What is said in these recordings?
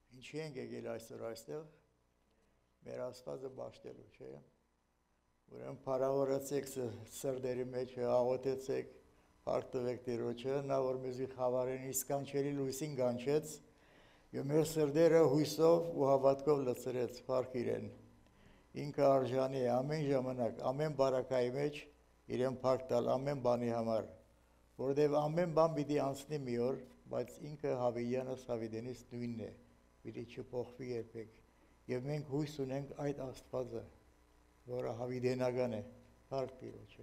Ինչի ենք եկել այսօր այստեղ, մեր Աստվածը բաշխելու, չէ՞։ Ուրեմն փառավորեցեք սրտերի մեջ, աղոթեցեք, փառք տվեք Տիրոջը, նա որ մեզի խավարեն իսկանչելի լույսին գանչեց, եւ մեր սրտերը հույսով ու հավատքով լցրեց, փառք իրեն։ Ինքը արժանի է ամեն ժամանակ, ամեն բարակայի մեջ իրեն փառք տալ ամեն բանի համար, որովհետեւ ամեն բան պիտի անցնի մի օր, բայց ինքը Հավիյանս Հավիդենից նույնն է, պիտի չփոխվի երբեք։ Եվ մենք հույս ունենք այդ Աստվածը, որը հավիդենական է, փառք Տիրոջը։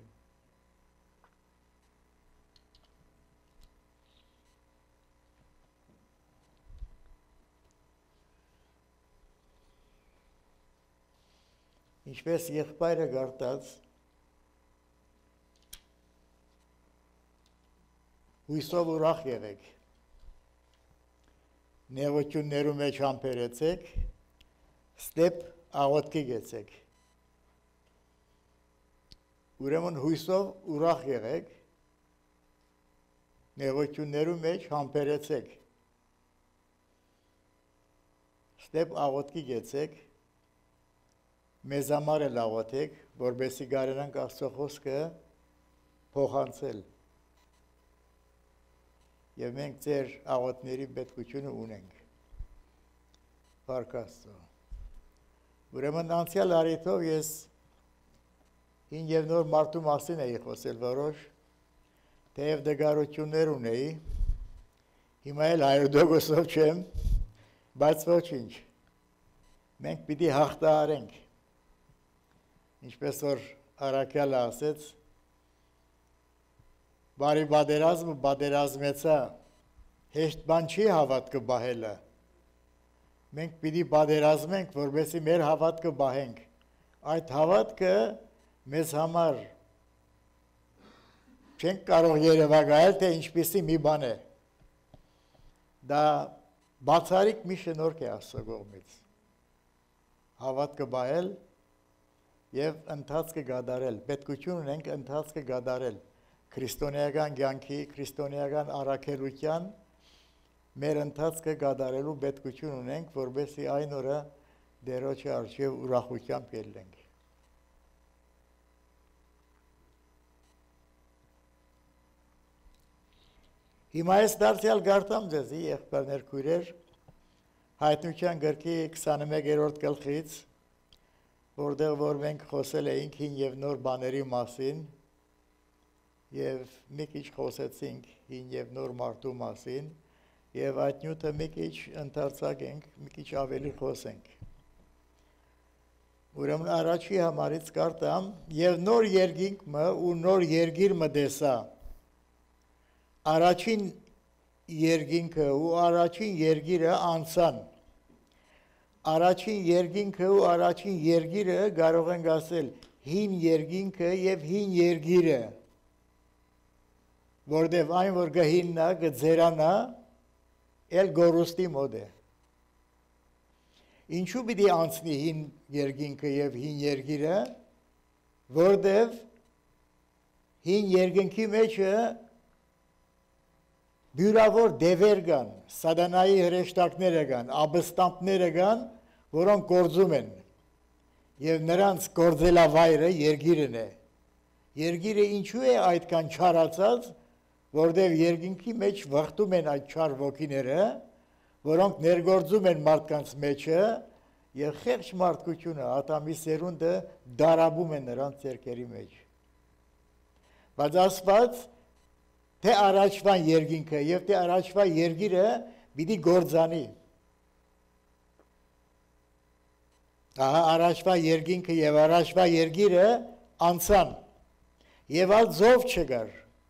Ինչպես եղբայրը գարտած, հույսով ուրախ եղեք, նեղություններու մեջ համբերեցեք, ստեպ աղոթքի գեցեք։ Ուրեմն հույսով ուրախ եղեք, նեղություններու մեջ համբերեցեք, ստեպ աղոթքի գեցեք, մեզ համար էլ աղոթեք, որպեսզի կարողանանք Աստծո խոսքը փոխանցել։ Եվ մենք ձեր աղոթների պետքությունը ունենք։ Փառք Աստծո։ Ուրեմն անցյալ առիթով ես հին եւ նոր մարդու մասին էի խոսել որոշ, թեև դգարություններ ունեի, հիմա էլ 100% չեմ, բայց ոչինչ։ Մենք պիտի հաղթահարենք։ Ինչպես որ Արաքյալը ասեց, բարի բادرազմը բادرազմեցա, հեշտ բան չի հավատքը բահելը։ Մենք պիտի բادرազմենք, որովհետեւ մեր հավատքը բահենք։ Այդ հավատքը մեզ համար չենք կարող երևակայել, թե ինչպիսի մի բան է։ Դա բացառիկ մի շնորհք է Աստծո կողմից։ Հավատքը բահել եւ ընթացքը գադարել, պետքություն ունենք ընթացքը գադարել, քրիստոնեական կյանքի, քրիստոնեական առաքելության մեր ընթացքը գադարելու պետքություն ունենք, որովհետեւ այն օրը Տերոջի առջև ուրախությամբ ելնենք։ Հիմա ես դարձյալ գարտամ ձեզի, եղբայրներ քույրեր, Հայտնության գրքի 21-րդ գլխից, որտեղ որ մենք խոսել էինք հին եւ նոր բաների մասին եւ մի քիչ խոսեցինք հին եւ նոր մարդու մասին եւ այդ նյութը մի քիչ ընդարձակենք, մի քիչ ավելի խոսենք։ Ուրեմն առաջի համարից կարտամ եւ նոր երկինքը ու նոր երգիր մտեսա։ Առաջին երկինքը ու առաջին երգիրը անցան։ Առաջին երկինքը ու առաջին երգիրը կարող ենք ասել հին երկինքը եւ հին երգիրը, որտեւ այն որ գհիննա, գձերանա, էլ գորուստի մոդ է։ Ինչու պիտի անցնի հին երկինքը եւ հին երգիրը, որտեւ հին երկինքի մեջը բյուրավոր դևեր կան, սատանայի հրեշտակները կան, աբստամբները կան, որոնք գործում են, եւ նրանց գործելավայրը երգիրն է։ Երգիրը ինչու է այդքան չարացած, որտեղ երկինքի մեջ վխտում են այդ չար ոգիները, որոնք ներգործում են մարդկանց մեջը, եւ խեղճ մարդկությունը, Ադամի սերունդը դարաբում է նրանց ձեռքերի մեջ։ Բայց Աստված թե առաջվա երկինքը եւ թե առաջվա երգիրը պիտի գործանի։ Ահա առաջվա երկինքը եւ առաջվա երգիրը անցան եւ ալ զով չգար։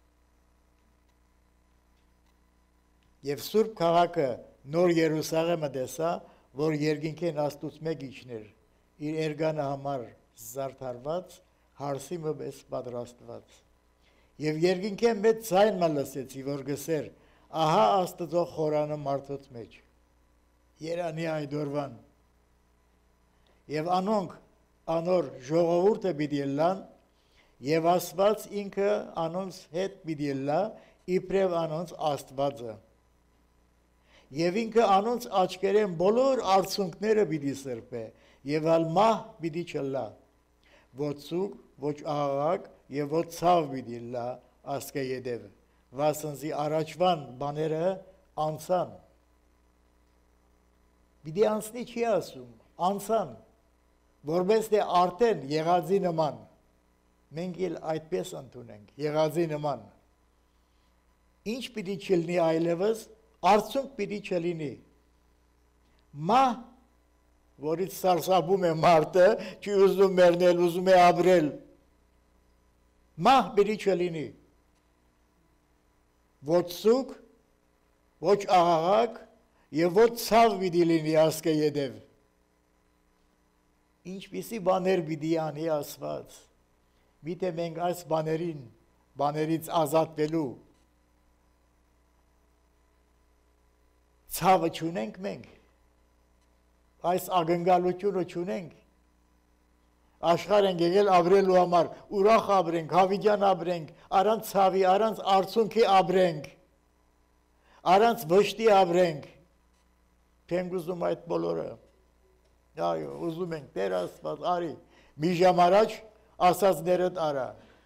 Եվ Սուրբ քաղաքը նոր Երուսաղեմը տեսա, որ երկինքեն Աստուծո մեկ իջներ, իր էրգանը համար զարդարված, հարսի մպես պատրաստված։ Եվ երկինքեն մեծ ձայն մը լսեցի, որ գսեր, ահա Աստծո խորանը մարդոց մեջ, երանի այդ օրվան։ Եվ անոնք անոր ժողովուրդը պիտի լան, եւ Աստված ինքը անոնց հետ պիտի լա, իբրև անոնց Աստվածը։ եւ ինքը անոնց աչքերեն բոլոր արցունքները պիտի սրբե եւ ալ մահ պիտի չլա ոչ ցուկ ոչ աղաղակ եւ ոչ ցավ պիտի լա ասկե յետև վասնզի առաջվան բաները անցան պիտի անցնի չի ասում անցան որպես թե արդեն եղածի նման մենք էլ այդպես ընդունենք եղածի նման ինչ պիտի չլինի այլևս արդյունք պիտի չլինի մահ որից սարսափում է մարդը չի ուզում մեռնել ուզում է ապրել մահ պիտի չլինի ոչ ցուկ ոչ աղաղակ եւ ոչ ցավ պիտի լինի ասկե յետև ինչպիսի բաներ պիտի անի Աստված Միտե մենք այս բաներից ազատվելու ցավը չունենք մենք, այս ագնգալությունը չունենք, աշխարհ ենք եկել ապրելու համար, ուրախ ապրենք, հավիտյան ապրենք, առանց ցավի, առանց արցունքի ապրենք, առանց վշտի ապրենք, չենք ուզում այդ բոլորը, այո, ուզում ենք, Տեր Աստված, արի, մի ժամ առաջ ասածներդ արա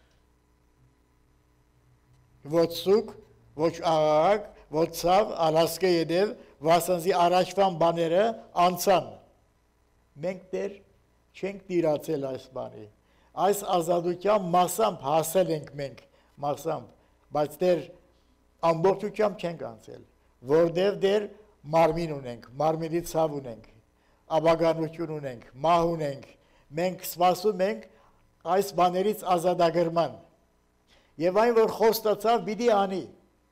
ոչ ցուկ, ոչ աղաղակ, ոչ ցավ, ալասկե յետև վասնզի առաջվան բաները անցան մենք դեռ չենք տիրացել այս բանի այս ազատության մասամբ հասել ենք մենք մասամբ բայց դեռ ամբողջությամբ չենք անցել որտեղ դեռ մարմին ունենք մարմինի ցավ ունենք աբագանություն ունենք մահ ունենք մենք սպասում ենք այս բաներից ազատագրման եւ այն որ խոստացավ պիտի անի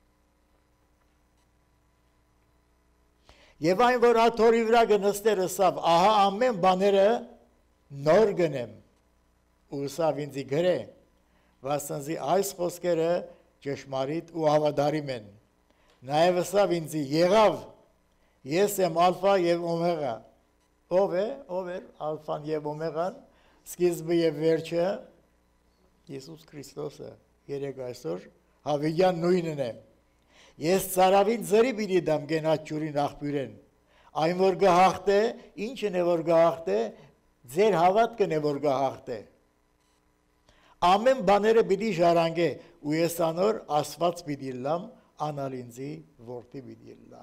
եւ այն որ աթորի վրա գնստեր ասավ ահա ամեն բաները նոր գնեմ ու ասավ ինձ գրե վասնզի այս խոսքերը ճշմարիտ ու հավատարիմ են նաեւ ասավ ինձ եղավ ես եմ ալֆա եւ օմեգա ով է ալֆան եւ օմեգան սկիզբը եւ վերջը Հիսուս Քրիստոսը երեք այսօր հավիյան նույնն է ես цаրավին ծրի պիտի դամ գենաց ջուրին աղբյուրեն այն որ գահախտե ինչն է որ գահախտե ձեր հավատքն է որ գահախտե ամեն բաները պիտի ժառանգե ու ես անոր Աստված պիտի լամ անալինձի որդի պիտի լա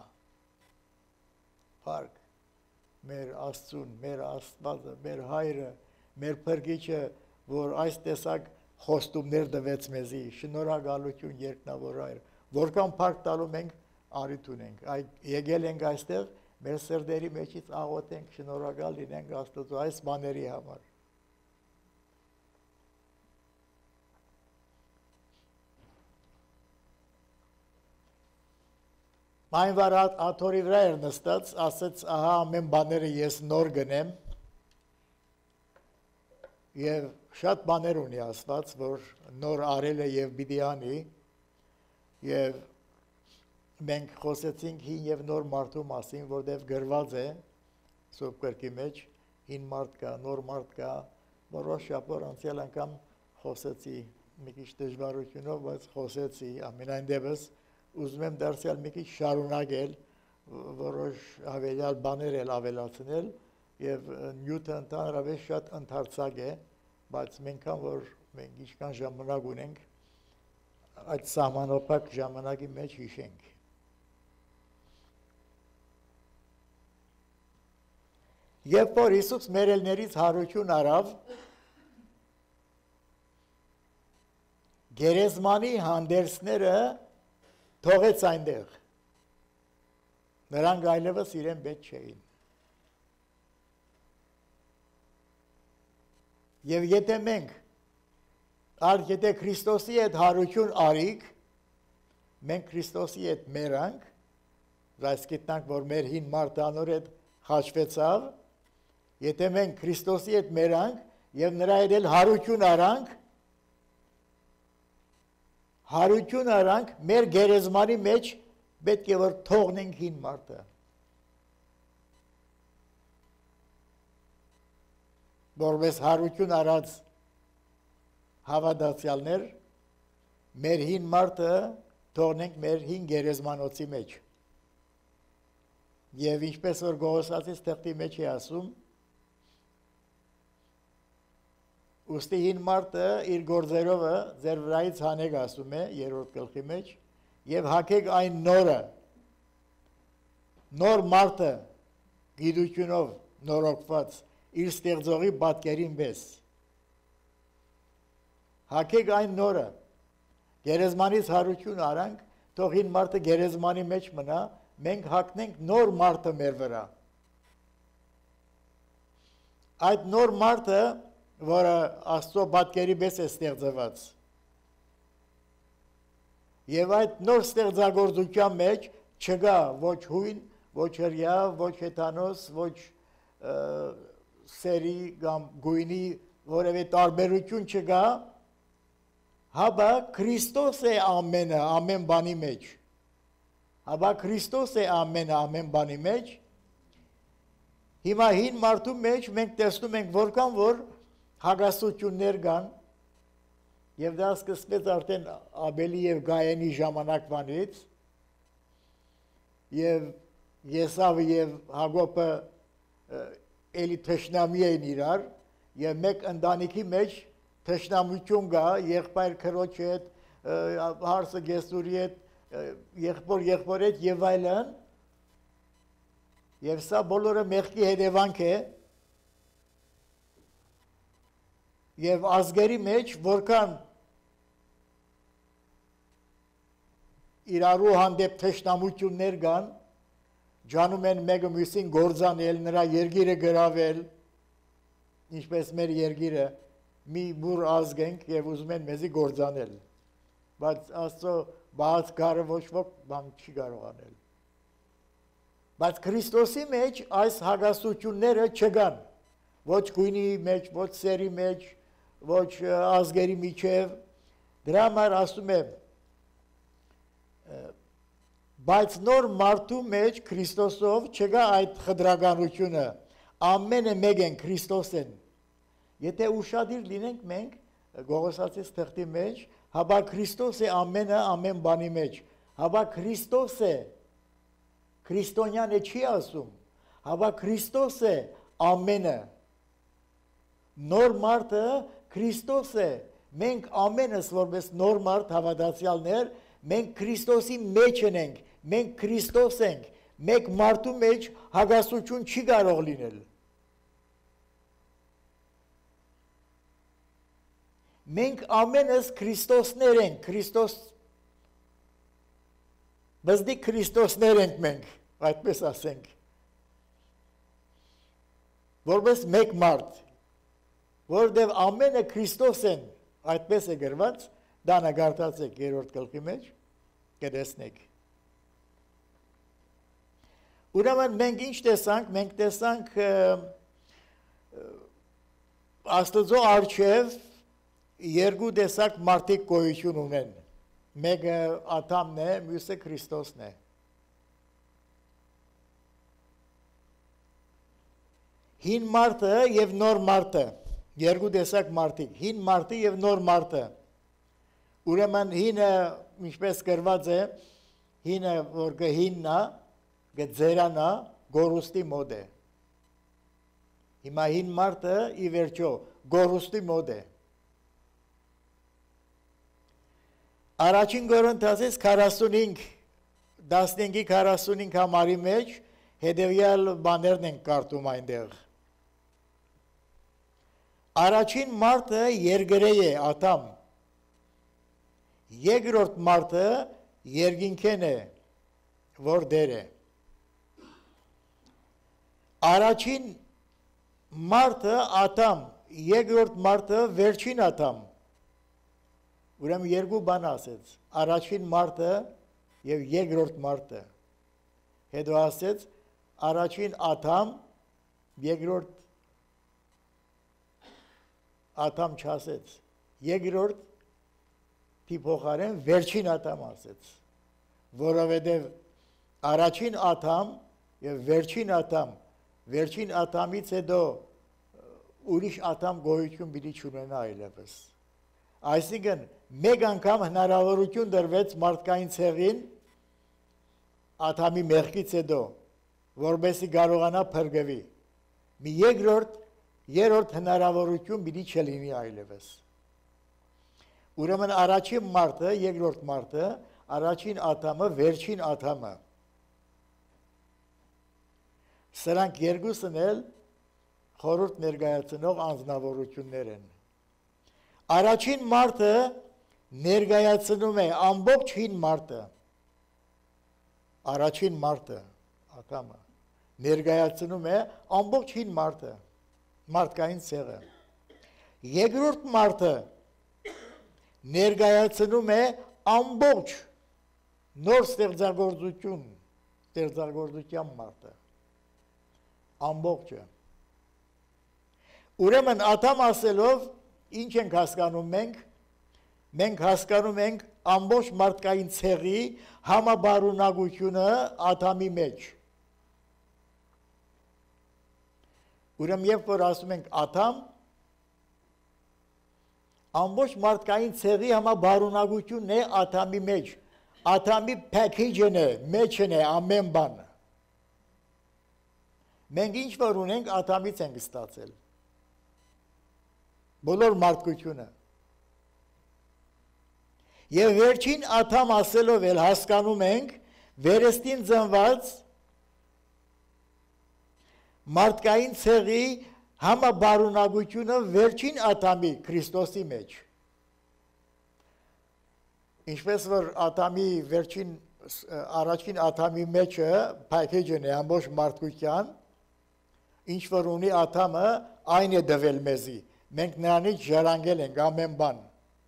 Փառք մեր Աստծուն մեր Աստվածը մեր հայրը մեր փրկիչը որ այս տեսակ խոստումներ տվեց մեզի շնորհակալություն երկնավոր հայր որքան փառք տալու մենք արիթ ունենք եկել ենք այստեղ մեր սրտերի մեջից աղոթենք շնորհակալ լինենք Աստծո այս բաների համար Այն վար աթորի վրա էր նստած ասեց ահա ամեն բաները ես նոր գնեմ եւ շատ բաներ ունի Աստված որ նոր արել է եւ պիտի անի եւ մենք խոսեցինք հին եւ նոր մարդու մասին որտեւ գրված է Սուրբ Գրքի մեջ հին մարդ կա նոր մարդ կա որոշ շաբաթ անցյալ անգամ խոսեցի մի քիչ դժվարությունով բայց խոսեցի ամենայն դեպս ուզում եմ դարձյալ մի քիչ շարունակել որոշ հավելյալ բաներ էլ ավելացնել եւ նյութը ընդհանրապես շատ ընդարձակ է բայց մենքան որ մենք ինչքան ժամանակ ունենք այդ սահմանափակ ժամանակի մեջ հիշենք Երբ որ Հիսուս մերելներից հարություն արավ գերեզմանի հանդերձները թողեց այնտեղ նրանք այլևս իրեն պետք չէին Եվ եթե մենք եթե Քրիստոսի հետ հարություն արիք մենք Քրիստոսի հետ մերանք այս գիտնանք որ մեր հին մարդը անոր հետ խաչվեցավ եթե մենք Քրիստոսի հետ մերանք եւ նրա հետ էլ հարություն արանք մեր գերեզմանի մեջ պետք է որ թողնենք հին մարդը որպես հարություն արած հավատացյալներ մեր հին մարդը թողնենք մեր հին գերեզմանոցի մեջ Եվ ինչպես որ Գողոսացիս թղթի մեջ է ասում, ուստի հին մարդը իր գործերովը ձեր վրայից հանեք ասում է երրորդ գլխի մեջ եւ հագեք այն նորը նոր մարդը գիտությունով նորոգված իր ստեղծողի պատկերին պես հագեք այն նորը գերեզմանից հարություն արանք թող հին մարդը գերեզմանի մեջ մնա մենք հագնենք նոր մարդը մեր վրա այդ նոր մարդը որը Աստծո պատկերի պես է ստեղծված եւ այդ նոր ստեղծագործության մեջ չկա ոչ հույն ոչ հրյա ոչ հեթանոս ոչ սերի կամ գույնի որևէ տարբերություն չկա հաբա Քրիստոս է ամենը ամեն բանի մեջ հաբա Քրիստոս է ամենը ամեն բանի մեջ հիմա հին մարդու մեջ մենք տեսնում ենք որքան որ հագասություններ կան եւ դա սկսվեց արդեն Աբելի եւ Գայենի ժամանակվանից եւ Եսավը եւ Հակոբը էլի թշնամի էին իրար եւ մեկ ընտանիքի մեջ թշնամություն կա եղբայր քրոջ հետ հարսը գեսուրի հետ եղբոր հետ եւ այլն եւ սա բոլորը մեղքի հետևանք է եւ ազգերի մեջ որքան իրարու հանդեպ թշնամություններ կան ջանում են մեկը մյուսին գործանել նրա երգիրը գրավել ինչպես մեր երգիրը մի բուր ազգ ենք եւ ուզում են մեզի գործանել բայց Աստծո բաց գարը ոչ ոք բան չի կարող անել բայց Քրիստոսի մեջ այս հագասությունները չկան ոչ գույնի մեջ ոչ սերի մեջ ոչ ազգերի միջև դրա համար ասում եմ բայց նոր մարդու մեջ Քրիստոսով չկա այդ խտրականությունը ամենը մեկ են Քրիստոս են եթե ուշադիր լինենք մենք Գողոսացիս թղթի մեջ հաբա Քրիստոս է ամենը ամեն բանի մեջ հաբա Քրիստոս է Քրիստոնյանը չի ասում հաբա Քրիստոս է ամենը նոր մարդը Քրիստոս է մենք ամենս որպես նոր մարդ հավատացյալներ մենք Քրիստոսի մեջ ենք մենք Քրիստոս ենք մեկ մարդու մեջ հագասություն չի կարող լինել մենք ամենս Քրիստոսներ ենք Քրիստոս բզդի Քրիստոսներ ենք մենք այդպես ասենք որպես մեկ մարդ որտեղ ամենը Քրիստոս են այդպես է գրված դա նկարդացեք երրորդ գլխի մեջ կտեսնեք ուրեմն մենք ինչ տեսանք մենք տեսանք Աստծո առջև երկու տեսակ մարդիկ գոյություն ունեն մեկը Ադամն է մյուսը Քրիստոսն է հին մարդը եւ նոր մարդը երկու տեսակ մարդիկ հին մարդը եւ նոր մարդը ուրեմն հինը ինչպես գրված է հինը որ գհիննա գձերանա գորուստի մոդ է հիմա հին մարդը ի վերջո գորուստի մոդ է Առաջին Կորինթացիս 45 15-ի 45 համարի մեջ հետևյալ բաներն են կարդում այնտեղ Առաջին մարդը երկրե է Ադամ Երկրորդ մարդը երկինքեն է որ դեր է Առաջին մարդը Ադամ երկրորդ մարդը վերջին Ադամ Ուրեմն երկու բան ասեց առաջին մարդը եւ երկրորդ մարդը հետո ասեց առաջին Ադամ երկրորդ Ադամ չասեց երկրորդ փոխարեն վերջին Ադամ ասեց որովհետեւ առաջին Ադամ եւ վերջին Ադամից հետո ուրիշ Ադամ գոյություն պիտի չունենա այլևս Այսինքն մեկ անգամ հնարավորություն դրվեց մարդկային ցեղին Ադամի մեղքից հետո որբեսի կարողանա փրկվի։ Մի երրորդ հնարավորություն պիտի չլինի այլևս։ Ուրեմն առաջին մարդը, երկրորդ մարդը, առաջին ատամը, վերջին ատամը։ Սրանք երկուսն էլ խորհուրդ ներկայացնող անձնավորություններ են։ Առաջին մարդը ներկայացնում է ամբողջ հին մարդը։ Առաջին մարդը, ատամը, ներկայացնում է ամբողջ հին մարդը, մարդկային ցեղը։ Երկրորդ մարդը ներկայացնում է ամբողջ նոր ստեղծագործության մարդը, ամբողջը։ Ուրեմն ատամ ասելով ինչ ենք հասկանում մենք։ Մենք հասկանում ենք ամբողջ մարդկային ցեղի համաբարունակությունը ատամի մեջ։ Ուրեմն երբ որ ասում ենք ատամ, ամբողջ մարդկային ցեղի համաբարունակությունն է ատամի մեջ։ Ատամի package-ն է, մեջն է ամեն բան։ Մենք ինչ որ ունենք ատամից ենք ստացել։ Բոլոր մարդկությունը։ Եվ վերջին ատամ ասելով էլ հասկանում ենք վերստին ծնված մարդկային ցեղի համաբարունակությունը վերջին ատամի Քրիստոսի մեջ։ Ինչպես որ ատամի առաջին ատամի մեջը package-ն է ամբողջ մարդկության, ինչ որ ունի ատամը, այն է դվել մեզի։ Մենք նրանից ժառանգել ենք ամեն բան։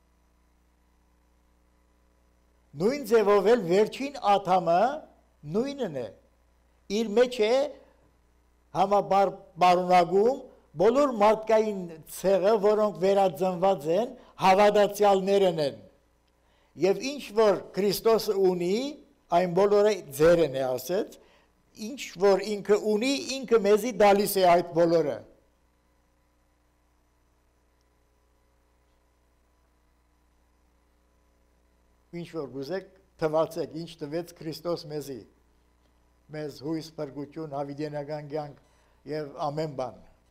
Նույն ձևով էլ վերջին ատամը նույնն է։ Իր մեջ է համաբարունակում բոլոր մարդկային ցեղը, որոնք վերածնված են, հավատացյալներն են։ Եվ ինչ որ Քրիստոսը ունի, այն բոլորը ձերն է ասեց, ինչ որ ինքը ունի, ինքը մեզի դալիս է այդ բոլորը։ Ինչ որ գուզեք, թվացեք, ինչ տվեց Քրիստոս մեզի, մեզ հույս, փրկություն, հավիտենական կյանք եւ ամեն բան։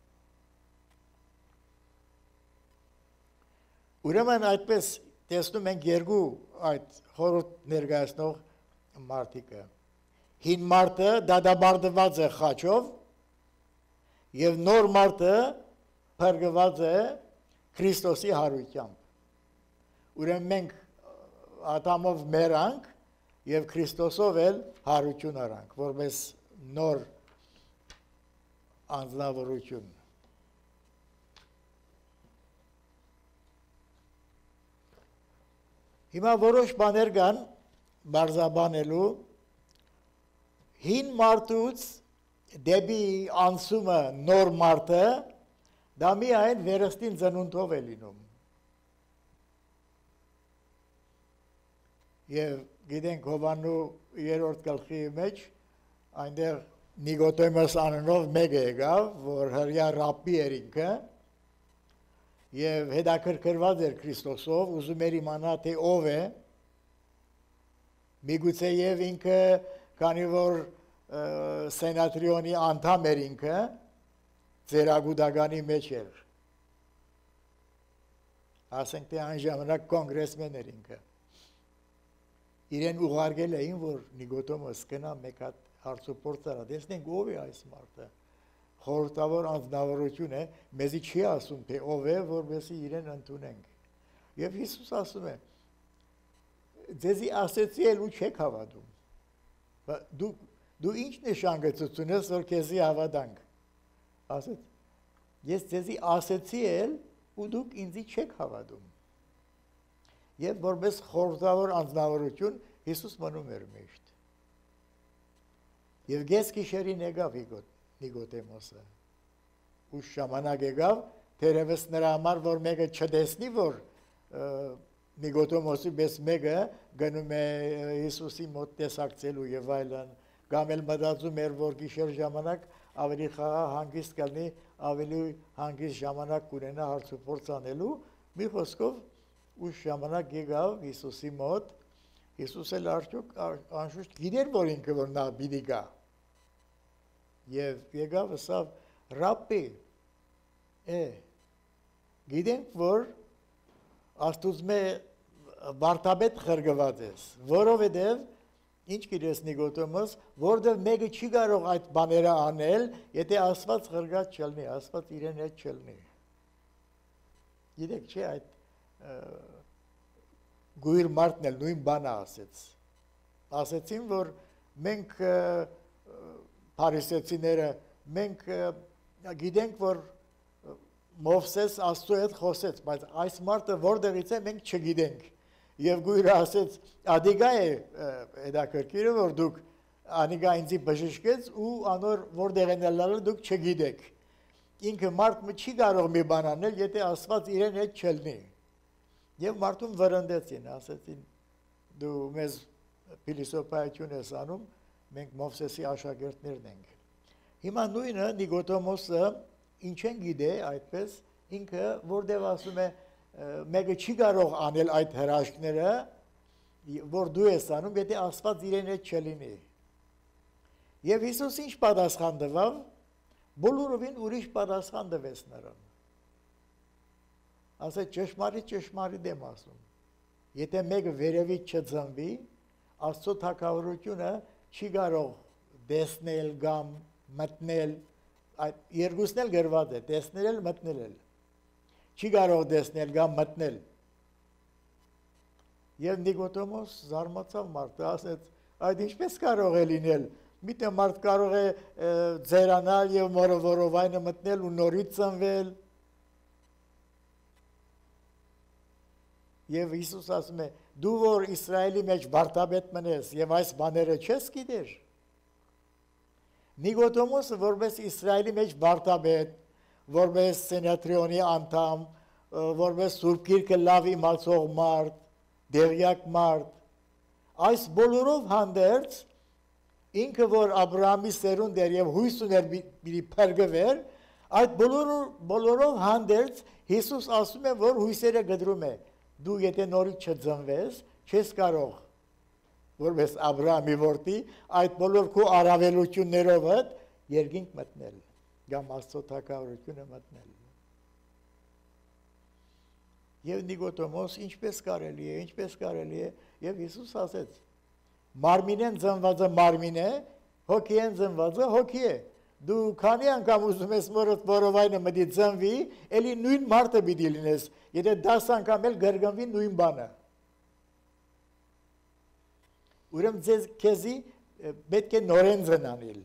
Ուրեմն այդպես տեսնում ենք երկու այդ խորհուրդ ներկայացնող մարդիկը։ Հին մարդը դադարեցված է խաչով եւ նոր մարդը փրկված է Քրիստոսի հարույթությամբ։ Ուրեմն մենք ատամով մերանք եւ Քրիստոսով էլ հարություն արանք, որպես նոր անձնավորություն։ Հիմա որոշ բաներ կան բարձաբանելու հին մարդուց դեպի անցումը նոր մարդը դա միայն վերստին ծնունդով է լինում։ Եվ գիտենք Հովաննու 3-րդ գլխի մեջ այնտեղ Նիկոդեմոս անունով մեկը եկավ, որ հրյա ռաբբի էր ինքը, եւ հետաքրքրված էր Քրիստոսով, ուզում էր իմանալ թե ով է, միգուցե եւ ինքը, քանի որ սենատրիոնի անդամ էր ինքը, ծերագուտականի մեջ էր։ Ասենք թե այն ժամանակ կոնգրեսմեն էր ինքը։ Իրեն ուղարկել էին, որ Նիկոդեմոս գնա մեկ հատ հարցուփորձ արա, տեսնենք ով է այս մարդը։ Խորհրդավոր անձնավորություն է, մեզի չի ասում թե ով է, որովհետեւ իրեն ընդունենք։ Եվ Հիսուս ասում է. ձեզի ասեցի էլ ու չեք հավատում։ Դու ինչ նշան գծություն ես, որ քեզի հավատանք։ Ասեց. ես ձեզի ասեցի էլ ու դուք ինձի չեք հավատում։ Եվ որպես խորհրդավոր անձնավորություն Հիսուս մնում էր միշտ։ Եվ գես գիշերին եկավ Նիկոդեմոսը։ Ուշ ժամանակ եկավ, թերևս նրա համար, որ մեկը չտեսնի, որ Նիկոդեմոսի պես մեկը գնում է Հիսուսի մոտ տեսակցելու եւ այլն, կամ էլ մտածում էր, որ գիշեր ժամանակ ավելի խաղաղ հանգիստ կլինի, ավելի հանգիստ ժամանակ կունենա հարցուփորձ անելու, մի խոսքով ուշ ժամանակ եկավ Հիսուսի մոտ, Հիսուս էլ արդյոք անշուշտ գիտեր, որ ինքը որ նա պիտի գա։ Եվ եկավ ասավ ռաբբի գիտենք որ Աստուծմե վարդապետ խրգված ես որովհետև ինչ գիտես Նիկոդեմոս որովհետև մեկը չի կարող այդ բաները անել եթե Աստված խրգած չլինի Աստված իրեն հետ չլինի գիտեք չէ այդ գույր մարդն էլ նույն բանը ասեցին որ մենք փարիսեցիները մենք գիտենք որ Մովսես Աստծո հետ խոսեց բայց այս մարդը որտեղից է մենք չգիտենք եւ գույրը ասեց ադիգա է հետաքրքիրը որ դուք անիգա ինձի բժշկեց ու անոր որտեղ են ելալը դուք չգիտեք ինքը մարդը չի կարող մի բան անել եթե Աստված իրեն հետ չլինի եւ մարդուն վրընդեցին ասեցին դու մեզ փիլիսոփայություն ես անում մենք Մովսեսի աշակերտներն ենք հիմա նույնը Նիկոդեմոսը ինչ են գիտե այդպես ինքը որտեղ ասում է մեկը չի կարող անել այդ հրաշքները որ դու ես անում եթե Աստված իրեն հետ չլինի եւ Հիսուս ինչ պատասխան տվավ բոլորովին ուրիշ պատասխան տվեց նրան ասեց ճշմարիտ եմ ասում եթե մեկը վերևից չծնվի Աստծո թագավորությունը չի կարող տեսնել կամ մտնել այդ երկուսն էլ գրված է տեսնել էլ մտնել էլ չի կարող տեսնել կամ մտնել եւ Նիկոդեմոս զարմացավ մարդը ասեց այդ ինչպես կարող է լինել միտը մարդ կարող է ձերանալ եւ մորովորովայնը մտնել ու նորից ծնվել եւ Հիսուս ասում է դու որ Իսրայելի մեջ վարդապետ մնես եւ այս բաները չես գիտեր Նիկոդեմոսը որպես Իսրայելի մեջ վարդապետ որպես սենատրիոնի անդամ, որպես Սուրբ Գիրքը լավ իմացող մարդ, դեղյակ մարդ, այս բոլորով հանդերձ ինքը որ Աբրահամի սերունդ էր եւ հույս ուներ մի փրկվեր, այդ բոլորով հանդերձ Հիսուս ասում է որ հույսերը գդրում է, դու եթե նորից չծնվես, չես կարող որպես Աբրահամի որդի այդ բոլոր քո առավելություններով երկինք մտնել կամ Աստծո թագավորությունը մտնել եւ Նիկոդեմոս ինչպես կարելի է եւ Հիսուս ասեց մարմինեն ծնվածը մարմին է հոգին ծնվածը հոգի է դու քանի անգամ ուզում ես մորդ որովայնը մտի ծնվի էլի նույն մարդը պիտի լինես եթե 10 անգամ էլ գրգնվի նույն բանը ուրեմն ձեզ քեզի պետք է նորեն ծնանել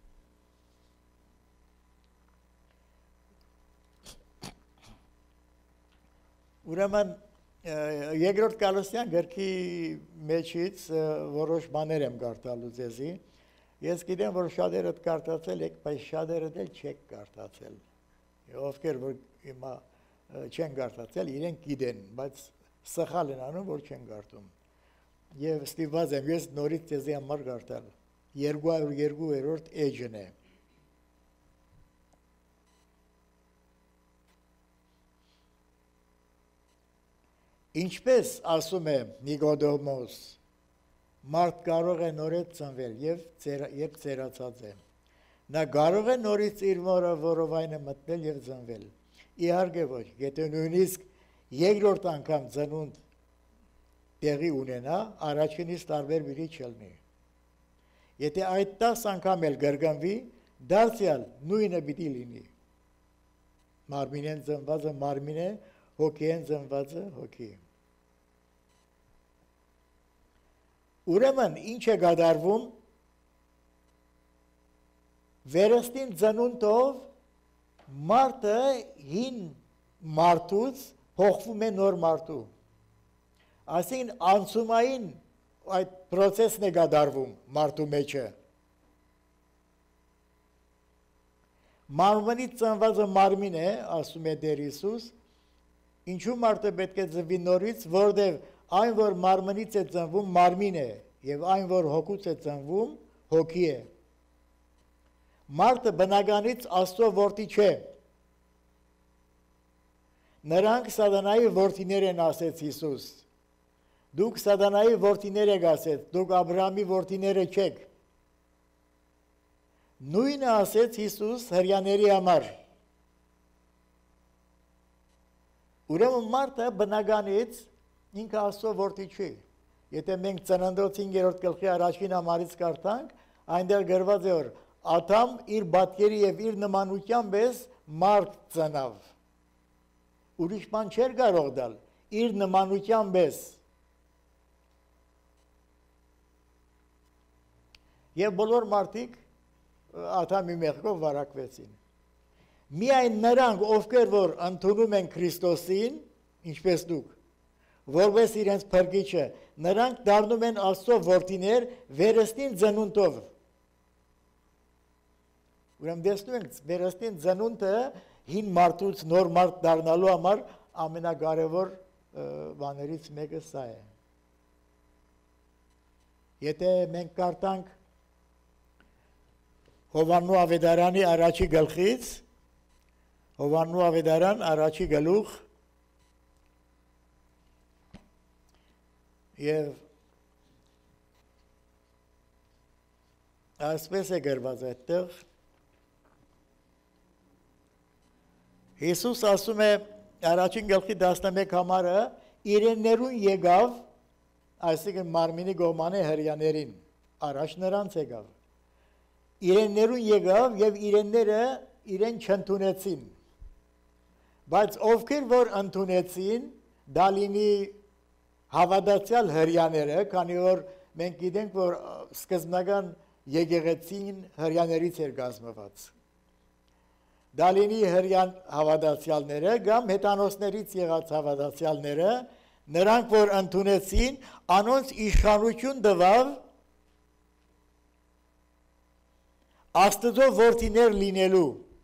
ուրեմն երկրորդ Կոլոսյան գրքի մեջից որոշ բաներ եմ կարդալու ձեզի ես գիտեմ որ շատերդ կարդացել եք բայց շատերդ էլ չեք կարդացել ովքեր որ հիմա չեն կարդացել իրենք գիտեն բայց սխալ են անում որ չեն կարդում եւ ստիպված եմ ես նորից ձեզի համար կարդալ 202-րդ էջն է Ինչպես ասում է Նիկոդեմոս, մարդ կարող է նորից ծնվել եւ ծերացած է։ Նա կարող է նորից իր մորը որովայնը մտնել եւ ծնվել։ Իհարկե ոչ, եթե նույնիսկ երկրորդ անգամ ծնունդ տեղի ունենա, առաջինից տարբեր բերի չլինի։ Եթե այդ 10 անգամ էլ գրգնվի, դարձյալ նույնը պիտի լինի։ Մարմինեն ծնվածը մարմին է, հոգին ծնվածը հոգի։ Ուրեմն ինչ է կատարվում վերստին ծնունդով մարդը հին մարդուց փոխվում է նոր մարդու։ Այսինքն անցումային այդ process-ն է կատարվում մարդու մեջը։ Մարմնից ծնվածը մարմին է, ասում է Տեր Հիսուս, ինչու մարդը պետք է ծնվի նորից, որտեղ այն, որ մարմնից է ծնվում, մարմին է, եւ այն, որ հոգուց է ծնվում, հոգի է։ Մարդը բնականից Աստծո որդի չէ։ Նրանք սատանայի որդիներ են, ասեց Հիսուս։ Դուք սատանայի որդիներ եք ասեց, դուք Աբրահամի որդիները չեք։ Նույնը ասեց Հիսուս հրյաների համար։ Ուրեմն մարդը բնականից ինքը Աստծո որդի չի։ Եթե մենք Ծննդոց 5-րդ գլխի առաջին համարից կարդանք, այնտեղ գրված է որ Ադամ իր բատկերի եւ իր նմանությամբ էս մարդ ծնավ։ Ուրիշ բան չէր կարող դալ, իր նմանությամբ էս։ Եվ բոլոր մարդիկ Ադամի մեղքով վարակվեցին։ Միայն նրանք, ովքեր որ ընդունում են Քրիստոսին, ինչպես դուք, որպես իրենց փրկիչը, նրանք դառնում են Աստծո որդիներ վերստին ծնունդով։ Ուրեմն տեսնում ենք, վերստին ծնունդը հին մարդուց նոր մարդ դառնալու համար ամենակարևոր բաներից մեկը սա է։ Եթե մենք կարդանք Հովաննու Ավետարանի առաջի գլխից, Հովաննու Ավետարան առաջի գլուխ եւ ասպես է գրված այդտեղ Հիսուս ասում է առաջին գլխի 11 համարը իրեններուն եկավ, այսինքն մարմինի գոմանը հրյաներին, առաջ նրանց եկավ։ Իրեններուն եկավ եւ իրենները իրեն չընդունեցին։ Բայց ովքեր որ ընդունեցին, դա լինի հավատացյալ հրյաները, քանի որ մենք գիտենք, որ սկզբնական եկեղեցին հրյաներից էր կազմված։ Դա լինի հրյան հավատացյալները կամ հետանոսներից եղած հավատացյալները, նրանք որ ընդունեցին, անոնց իշխանություն տվավ Աստծո որդիներ լինելու։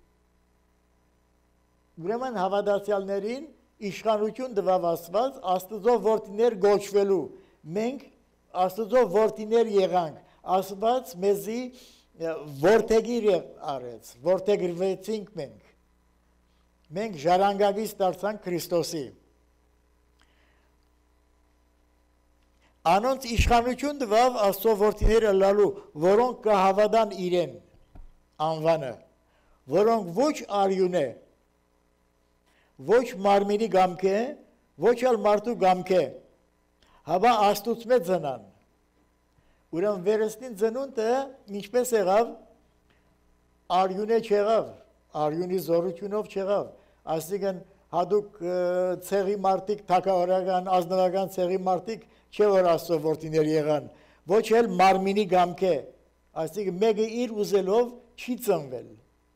Ուրեմն հավատացյալներին իշխանություն տվավ Աստված Աստծո որդիներ գոչվելու։ Մենք Աստծո որդիներ եղանք։ Աստված մեզի որդեգիր արեց, որդեգրվեցինք մենք։ Մենք ժառանգագից դարձանք Քրիստոսի։ Անոնց իշխանություն տվավ Աստծո որդիները լալու, որոնք կհավատան իրեն անվանը, որոնք ոչ արյուն է, ոչ մարմինի գամք է, ոչ էլ մարդու գամք է, հավա Աստուծմե ծնան։ Ուրեմն վերստին ծնունդը ինչպես եղավ, արյունե չեղավ, արյունի զորությունով չեղավ, այսինքն հատուկ ցեղի մարդիկ, թագավորական, ազնվական ցեղի մարդիկ չէ որ Աստծո որդիներ եղան, ոչ էլ մարմինի գամք է, այսինքն մեկը իր ուզելով չի ծնվել։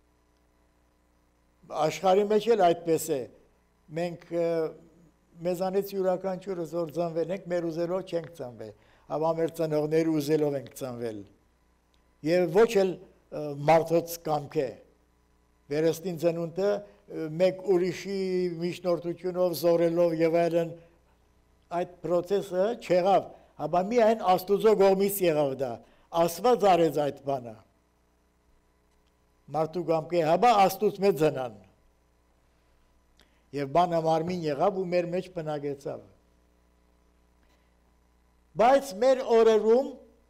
Աշխարհի մեջ էլ այդպես է։ Մենք մեզանից յուրաքանչյուրս որ ծնվել ենք, մեր ուզելով չենք ծնվել, ապա մեր ծնողների ուզելով ենք ծնվել։ Եվ ոչ էլ մարդոց կամք է։ Վերստին ծնունդը մեկ ուրիշի միջնորդությունով, զորելով եւ այլն այդ process-ը չեղավ, ապա միայն Աստուծո կողմից եղավ դա։ Աստված արեց այդ բանը։ Մարդու կամքի հաբա Աստուծմե ծնան։ Եվ բանը մարմին եղավ ու մեր մեջ բնակեցավ։ Բայց մեր օրերում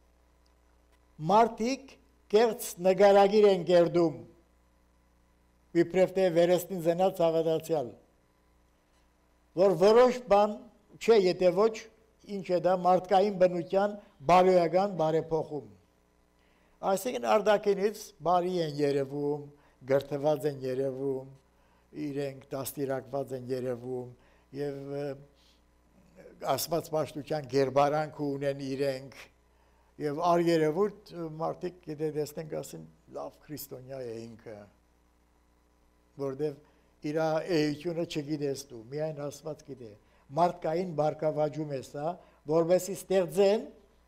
մարդիկ կեղծ նկարագիր են կերդում, իբրև թե վերստին ծնած հավատացյալ, որ որոշ բան չէ, եթե ոչ, ինչ է դա մարդկային բնության բարոյական բարեփոխում։ Այսինքն արտաքինից բարի են երևում, գրթված են երևում, իրենք դաստիարակված են երևում եւ Աստված պաշտության գերբարանք ունեն իրենք եւ արերևույթ մարդիկ գիտե տեսնենք ասին լավ քրիստոնյա է ինքը որտեվ իր էությունը չգիտես դու միայն Աստված գիտե մարդկային բարգավաճում է սա որովհետեւ ստեղծեն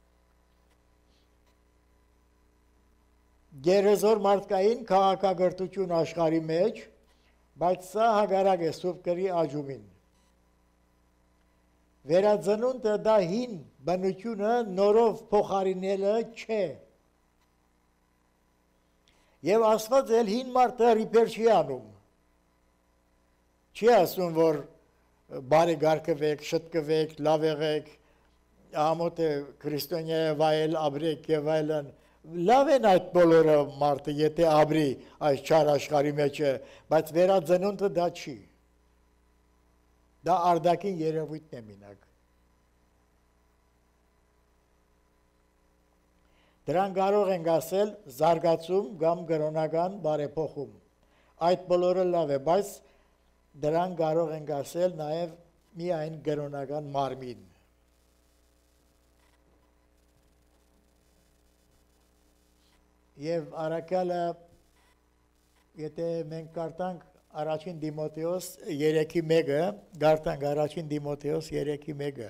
գերեզոր մարդկային քաղաքակրթություն աշխարհի մեջ բայց սա հագարակ է սուրբ գրի աջումին վերածնունդը դա հին բնությունը նորով փոխարինելը չէ եւ Աստված էլ հին մարդը ռիպեր չի անում չի ասում որ բարեգարկվեք շտկվեք լավ եղեք ամոթ է քրիստոնյա վայել ապրեք եւ այլն լավ են այդ բոլորը մարդը, եթե ապրի այս չար աշխարհի մեջ, բայց վերածնունդը դա չի։ Դա արդակին երևույթն է մինակ։ Դրան կարող ենք ասել զարգացում կամ կրոնական բարեփոխում։ Այդ բոլորը լավ է, բայց դրան կարող ենք ասել նաև միայն կրոնական մարմին։ Եվ առաքյալը, եթե մենք կարդանք առաջին Դիմոթեոս 3:1-ը, կարդանք առաջին Դիմոթեոս 3:1-ը։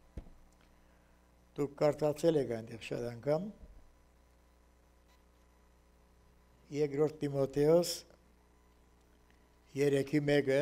Դուք կարդացել եք այնտեղ շատ անգամ։ Երկրորդ Տիմոթեոս 3:1-ը,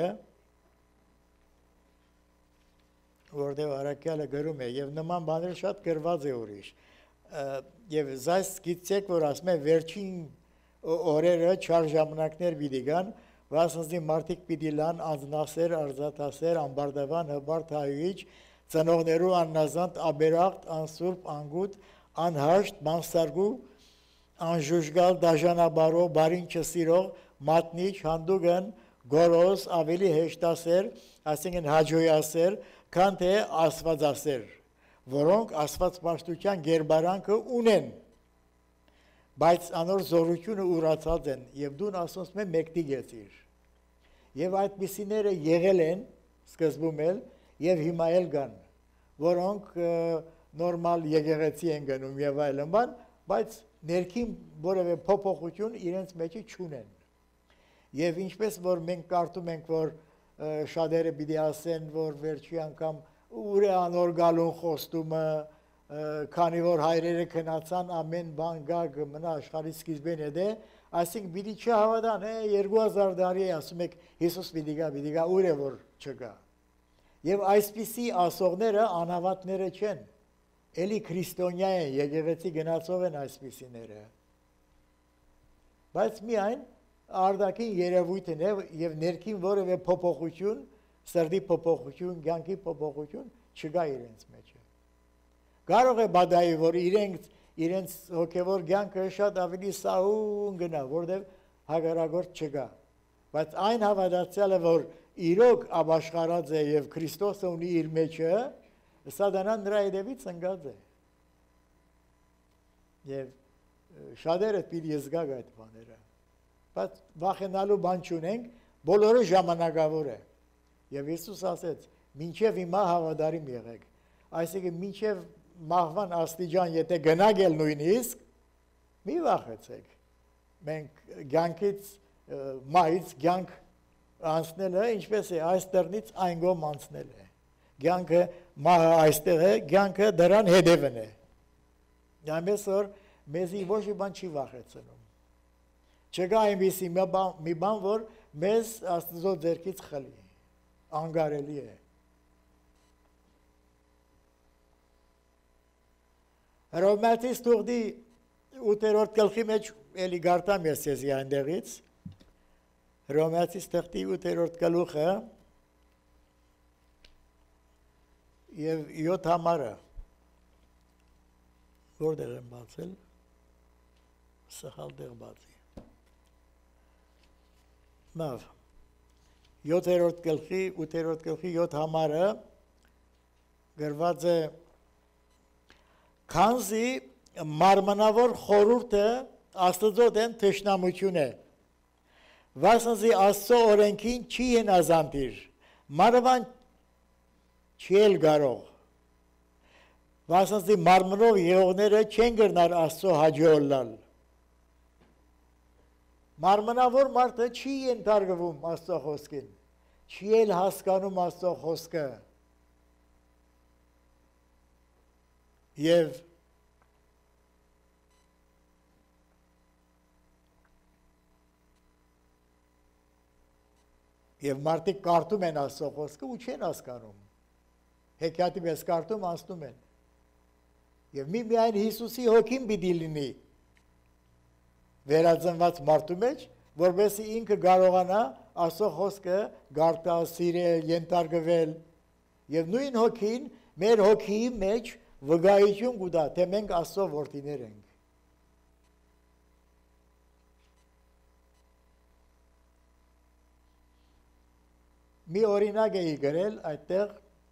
որտեղ առաքյալը գրում է, եւ նման բաներ շատ գրված է ուրիշ։ Եվ զայս գիտեք, որ ասում է վերջին օրերը չար ժամանակներ պիտի գան, վասնզի մարդիկ պիտի լան անձնասեր, արժանասեր, ամբարտավան, հբարտ հայույչ, ծնողներու աննազանդ, աբերախտ, անսուրբ, անգութ, անհաշտ, մանսարգու, անժուժգալ, դաժանաբարով, բարին չսիրող, մատնիչ, հանդուգն, գորոս, ավելի հեշտասեր, այսինքն հաջոյասեր, քան թե աստվածասեր, որոնք աստված պաշտության գերբարանքը ունեն, բայց անոր զորությունը ուրացած են, եւ դուն ասում ես մեկտի գեցիր։ Եվ այդպիսիները եղել են սկզբում էլ եւ հիմա էլ կան, որոնք նորմալ եկեղեցի են գնում եւ այլն բան, բայց ներքին որևէ փոփոխություն իրենց մեջի չունեն։ Եվ ինչպես որ մենք կարդում ենք, որ շատերը պիտի ասեն, որ վերջի անգամ ուր է անոր գալուն խոստումը, քանի որ հայրերը քնացան, ամեն բան գա մնա աշխարհի սկիզբին է դե, այսինքն պիտի չհավատան, 2000 տարի է ասում եք Հիսուս պիտի գա, ուր է որ չգա։ Եվ այսպիսի ասողները անհավատները չեն, էլի քրիստոնյա են, եկեղեցի գնացող են այսպիսիները։ Բայց միայն արդակին երևույթն է եւ ներքին որևէ փոփոխություն, սրտի փոփոխություն, կյանքի փոփոխություն չկա իրենց մեջ։ Կարող է բադայի, որ իրենց հոգևոր կյանքը շատ ավելի սահուն գնա, որտեղ հակառակորդ չկա։ Բայց այն հավատացյալը, որ իրոք ապաշխարած է եւ Քրիստոսը ունի իր մեջը, սատանան նրա հետևից ընկած է։ Եվ շատերը պիտի զգան այդ բաները։ Բայց վախենալու բան չունենք, բոլորը ժամանակավոր է։ Եվ Հիսուս ասեց. «Մինչև հիմա հավատարիմ եղեք»։ Այսինքն մինչև մահվան աստիճան, եթե գնագել նույնիսկ, մի վախեցեք։ Մենք կյանքից մահից կյանք անցնելը, ինչպես է, այս դռնից այն կողմ անցնել է։ Կյանքը մահը այստեղ է, կյանքը դրան հետևն է։ Այնպես որ մեզի ոչ մի բան չի վախեցնում։ Չկա այնպիսի մի բան, որ մեզ Աստծո ձեռքից խլի, անգարելի է։ Հռոմեացիս թուղթի 8-րդ գլխի մեջ էլի գարտամ ես այնտեղից, Հռոմեացիս թղթի 8-րդ գլուխը եւ 7 համարը, որտեղ եմ բացել, սխալ տեղ բացի։ Լավ, 7-րդ գլխի, 8-րդ գլխի 7 համարը գրված է քանզի մարմնավոր խորհուրդը Աստծո դեմ թշնամություն է, վասնզի Աստծո օրենքին չի հնազանդիր, մանավանդ չի էլ կարող, վասնզի մարմնով եղողները չեն գրնար Աստծո հաջողլալ։ Մարմնավոր մարդը չի ենթարկվում Աստծո խոսքին, չի էլ հասկանում Աստծո խոսքը։ Եվ մարդիկ կարդում են Աստծո խոսքը ու չեն հասկանում։ Հեքիաթի պես կարդում անցնում են։ Եվ միայն Հիսուսի հոգին պիտի լինի վերածնված մարդու մեջ, որովհետեւ ինքը կարողանա Աստծո խոսքը գարտալ, սիրել, ենթարկվել, եւ նույն հոգին մեր հոգիի մեջ վկայություն կտա, թե մենք Աստծո որդիներ ենք։ մի օրինակ էի գրել այդտեղ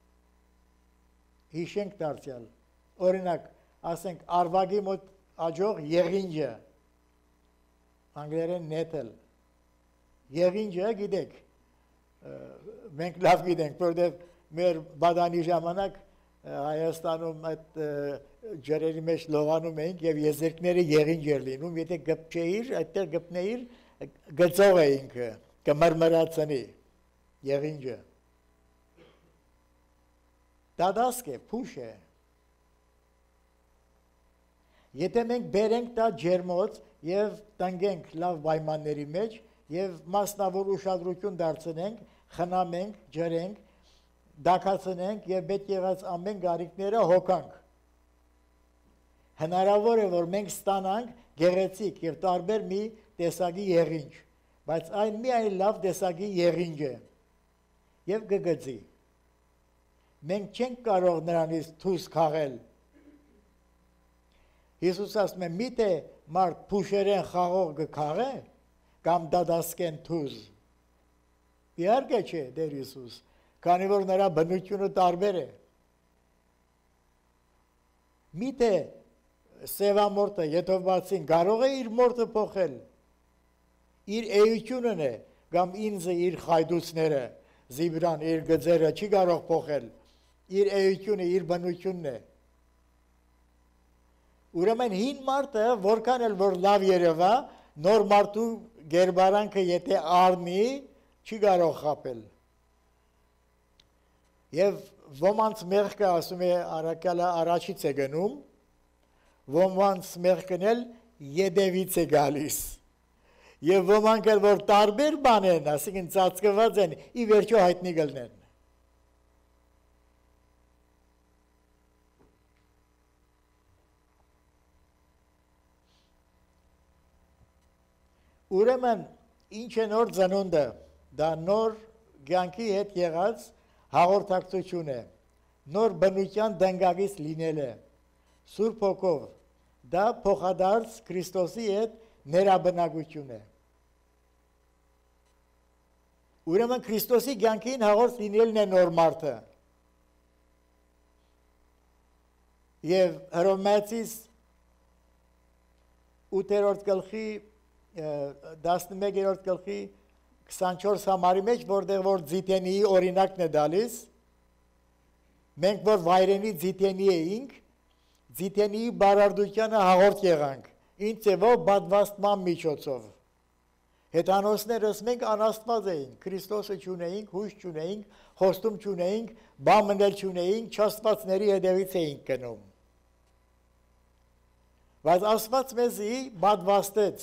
հիշենք դարձյալ օրինակ ասենք արվագի մոտ աջող եղինջը անգլերեն նետել եղինջը գիտեք մենք լավ գիտենք որտեղ մեր բադանի ժամանակ Հայաստանում այդ ջրերի մեջ լողանում էինք եւ եզերքները եղինջ էր լինում եթե գպչեիր այդտեղ գպնեիր գծող էինք կմրմրացնի եղինջը դա դասք է փուշ է եթե մենք բերենք դա ջերմոց եւ տնկենք լավ պայմանների մեջ եւ մասնավոր ուշադրություն դարձնենք խնամենք ջրենք դակացնենք եւ պետք եղած ամեն գարիկները հոգանք հնարավոր է որ մենք ստանանք գեղեցիկ եւ տարբեր մի տեսակի եղինջ բայց այն միայն լավ տեսակի եղինջ է եւ գգծի մենք չենք կարող նրանից թուս քաղել Հիսուս ասում է միթե մարդ փուշերեն խաղող գքաղե կամ դադասկեն թուզ իհարկե չէ Տեր Հիսուս քանի որ նրա բնությունը տարբեր է միթե սևամորտը եթովացին կարող է իր մորտը փոխել իր էությունն է կամ ինձը իր խայդուցները զիբրան իր գծերը չի կարող փոխել իր էությունը իր բնությունն է Ուրեմն հին մարդը որքան էլ որ լավ երևա նոր մարդու գերբարանքը եթե առնի չի կարող խապել Եվ ոմանց մեղքը ասում է առաքյալը առաջից է գնում ոմանց մեղքն էլ յետևից է գալիս Եվ ոմանք էլ որ տարբեր բան են ասիկին ծածկված են ի վերջո հայտնի գլնեն Ուրեմն ինչ է նոր ծնունդը դա նոր կյանքի հետ եղած հաղորդակցություն է նոր բնության դանգագից լինել է Սուրբ Հոգով դա փոխադարձ Քրիստոսի հետ ներաբնակություն է Ուրեմն Քրիստոսի կյանքին հաղորդ լինելն է նոր մարդը Եվ Հռոմեացիս 8-րդ գլխի 11-րդ գլխի 24 համարի մեջ, որտեղ որ ձիտենիի օրինակն է դալիս, մենք որ վայրենի ձիտենի էինք, ձիտենիի բարարդությանը հաղորդ եղանք, ինչ ձևով բադվաստման միջոցով։ Հետանոսներս մենք անաստված էինք, Քրիստոսը չունեինք, հույս չունեինք, խոստում չունեինք, բամնել չունեինք, չաստվածների հետևից էինք գնում։ Բայց Աստված մեզի բադվաստեց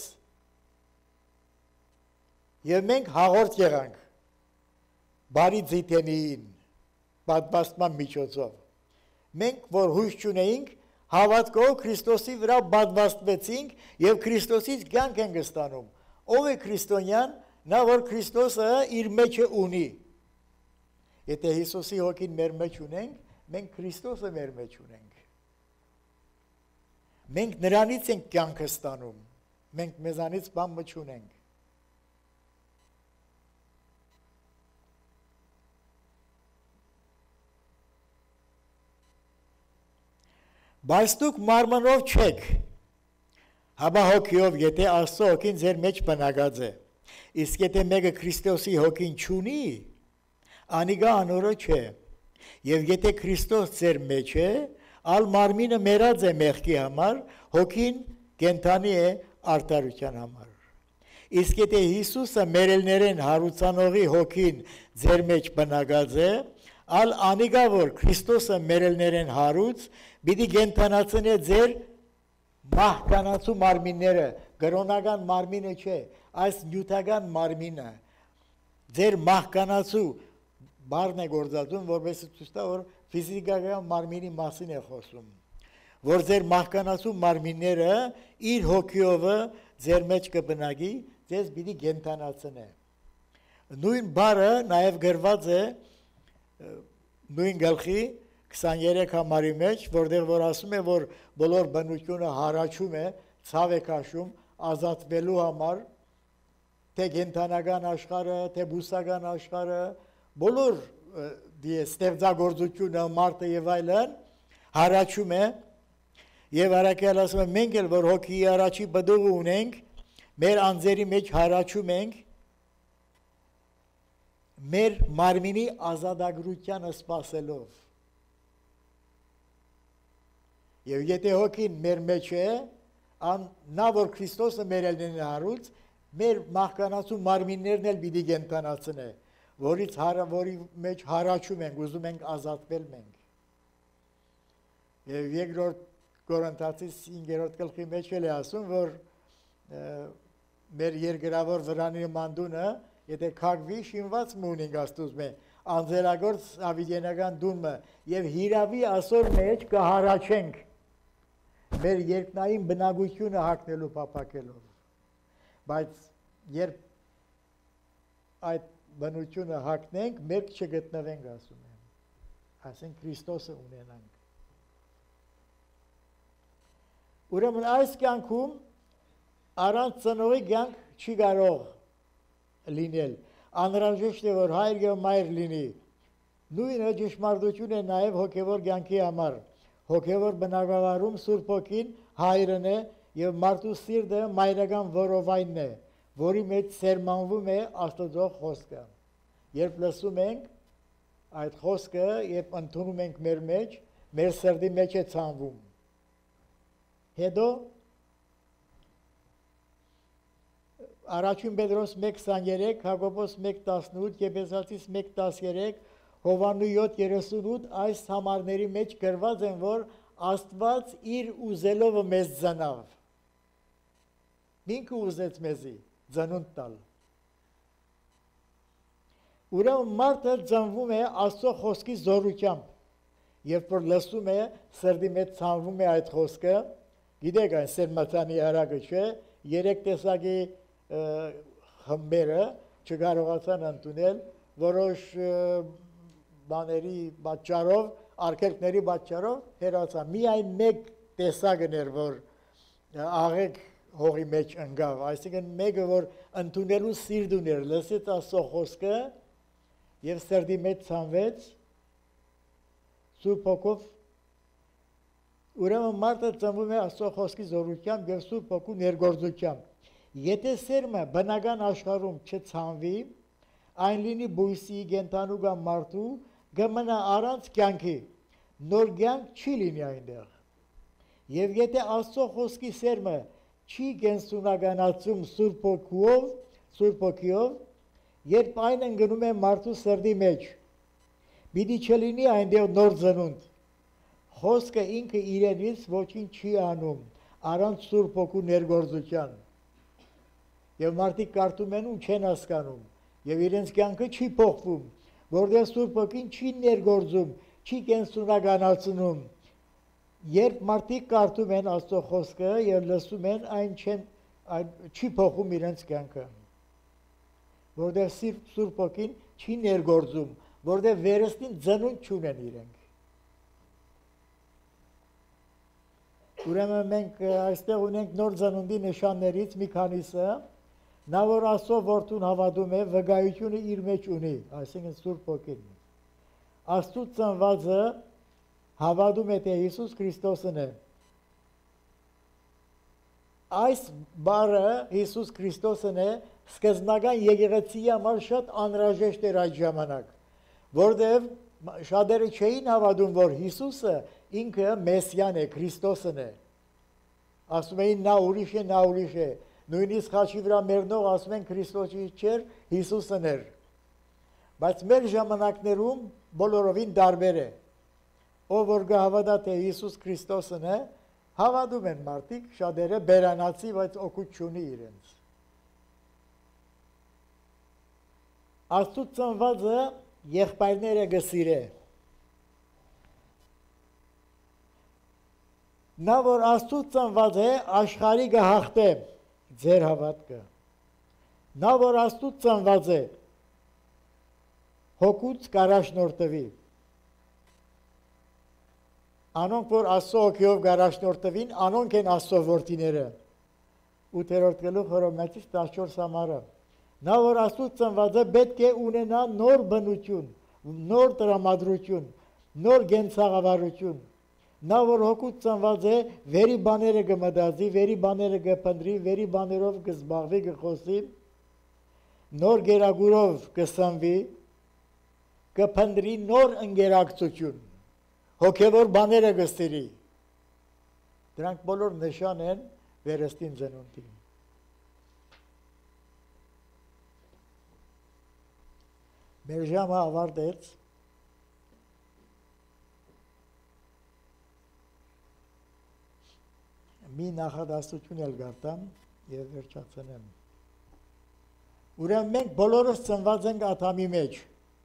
Եվ մենք հաղորդ եղանք բարի ձիտենիին, բադվաստման միջոցով։ Մենք, որ հույս չունեինք, հավատքով Քրիստոսի վրա բադվաստվեցինք և Քրիստոսից կյանք ենք ստանում։ Ով է քրիստոնյան, նա որ Քրիստոսը իր մեջը ունի։ Եթե Հիսուսի հոգին մեր մեջ ունենք, մենք Քրիստոսը մեր մեջ ունենք։ Մենք նրանից ենք կյանքը ստանում, մենք մեզանից բան չունենք։ Բայց դուք մարմնով չեք, հաբա հոգիով, եթե Աստծո հոգին ձեր մեջ բնակած է, իսկ եթե մեկը Քրիստոսի հոգին չունի, անիգա անորը չէ, և եթե Քրիստոս ձեր մեջ է, ալ մարմինը մերած է մեղքի համար, հոգին կենդանի է արդարության համար։ Իսկ եթե Հիսուսը մերելներեն հարուցանողի հոգին ձեր մեջ բնակած է, ալ անիգա որ Քրիստոսը մերելներեն հարուց, Բիդի գենթանացն է ձեր մահկանացու մարմինները, գրոնական մարմինը չէ, այս նյութական մարմինը, ձեր մահկանացու բարն է գործածում, որպես ցույց որ ֆիզիկական մարմինի մասին է խոսում, որ ձեր մահկանացու մարմինները իր հոգիովը ձեր մեջ կբնակի, ձեզ պիտի գենթանացնե։ Նույն բառը նաև գրված է նույն գլխի 23 համարի մեջ, որտեղ որ ասում է, որ բոլոր բնությունը հարաճում է, ցավ է քաշում ազատվելու համար, թե կենդանական աշխարհը, թե բուսական աշխարհը, բոլոր ստեղծագործությունը մարդը եւ այլն հարաճում է եւ արաքել ասում է մենք էլ որ հոգի առաջի բդուղ ունենք մեր անձերի մեջ հարաճում ենք մեր մարմինի ազատագրությանը սпасելով եւ եթե հոգին մեր մեջ է նա որ Քրիստոսը մեր ելնի հարուց մեր մահկանացու մարմիններն էլ պիտի կենթանացնե որի մեջ հարաճում ենք ուզում ենք ազատվել մենք եւ երկրորդ Կորինթացիս 5-րդ գլխի մեջ էլ է ասում որ մեր երկրավոր վրանի մանդունը եթե քագվի շինված մունինգ աստուծո մե անձերագործ ավիդենական դումը եւ հիրավի ասոր մեջ կհարաչենք մեր երկնային բնակությունը հագնելու փապակելով բայց երբ այդ բնությունը հագնենք մենք չգտնվենք ասում եմ ասենք Քրիստոսը ունենանք ուրեմն այս կյանքում առանց ծնողի կյանք չի կարող լինել անհրաժեշտ է որ հայր եւ մայր լինի նույնը ճշմարտություն է նաեւ հոգեվոր կյանքի համար հոգեվոր բնակավարում Սուրբ Հոգին հայրն է եւ մարդու սիրտը մայրական որովայնն է որի մեջ սերմանվում է Աստծո խոսքը երբ լսում ենք այդ խոսքը եւ ընդունում ենք մեր մեջ մեր սրտի մեջ է ցանվում հետո Առաջին Պետրոս 1:23 Հակոբոս 1:18 Եփեսացիս 1:13 Հովաննու 7:38 այս համարների մեջ գրված են որ Աստված իր ուզելով մեզ ծնավ ինքը ուզեց մեզի ծնունդ տալ ուրեմն մարդը ծնվում է Աստծո խոսքի զորությամբ երբ որ լսում է սրտի մեջ ցանվում է այդ խոսքը գիտեք այն սերմացանի հարագը չէ երեք տեսակի խմբերը չկարողացան ընդունել որոշ բաների պատճառով արկելքների պատճառով հերացան միայն մեկ տեսակն էր որ աղեկ հողի մեջ ընկավ այսինքն մեկը որ ընդունելու սիրտ ուներ լսեց Աստծո խոսքը եւ սրտի մեջ ցանվեց Սուրբ Հոգով ուրեմն մարդը ծնվում է Աստծո խոսքի զորությամբ եւ Սուրբ Հոգու ներգործությամբ Եթե սերմը բնական աշխարհում չցանվի, այն լինի բույսի, կենդանու կամ մարդու, կմնա առանց կյանքի, նոր կյանք չի լինի այնտեղ։ Եվ եթե Աստծո խոսքի սերմը չի կենսունականացում Սուրբ Հոգիով, երբ այն ընկնում է մարդու սրտի մեջ, պիտի չլինի այնտեղ նոր ծնունդ։ Խոսքը ինքը իրենից ոչինչ չի անում, առանց Սուրբ Հոգու ներգործության։ Եվ մարդիկ կարդում են ու չեն հասկանում, եւ իրենց կյանքը չի փոխվում, որտեղ Սուրբ Հոգին չի ներգործում, չի կենսունականացնում։ Երբ մարդիկ կարդում են Աստծո խոսքը եւ լսում են, այն չի փոխում իրենց կյանքը։ Որտեղ Սուրբ Հոգին չի ներգործում, որտեղ վերստին ծնունդ չունեն իրենք։ Ուրեմն մենք այստեղ ունենք նոր ծնունդի նշաններից մի քանիսը Նա որ Աստծո որդուն հավատում է, վկայությունը իր մեջ ունի, այսինքն Սուրբ Հոգին։ Աստծո ծնվածը հավատում է, թե Հիսուս Քրիստոսն է։ Այս բառը Հիսուս Քրիստոսն է, սկզբնական եկեղեցիի համար շատ անհրաժեշտ էր այդ ժամանակ, որտեղ շատերը չէին հավատում, որ Հիսուսը ինքը Մեսիան է, Քրիստոսն է։ Ասում էին նա ուրիշ է, Նույնիսկ խաչի վրա մեռնող ասում են Քրիստոսի չէր, Հիսուսն էր։ Բայց մեր ժամանակներում բոլորովին տարբեր է։ Ով որ կհավատա թե Հիսուս Քրիստոսն է, հավատում են մարդիկ, շատերը բերանացի, բայց օգուտ չունի իրենց։ Աստծո ծնվածը եղբայրները կսիրե։ Նա որ Աստծո ծնված է, աշխարհի կհաղթե ձեր հավատքը։ Նա որ Աստծո ծնված է, հոգուց կարաշնորտվի։ Անոնք որ Աստծո հոգիով կարաշնորտվին, անոնք են Աստծո որդիները։ 8-րդ գլուխ Հռոմեացիս 14 համարը։ Նա որ Աստծուց ծնված է, պետք է ունենա նոր բնություն, նոր տրամադրություն, նոր գենցաղավարություն։ Նա որ հոգուց ծնված է, վերի բաները կմտածի, վերի բաները կփնտրի, վերի բաներով կզբաղվի, կխոսի, նոր գերագուրով կսնվի, կփնտրի նոր ընկերակցություն, հոգևոր բաները կստիրի։ Դրանք բոլոր նշան են վերստին ծնունդի։ Մեր ժամը ավարտեց։ Մի նախադասություն էլ գարտամ և վերջացնեմ։ Ուրեմն մենք բոլորս ծնված ենք Ադամի մեջ։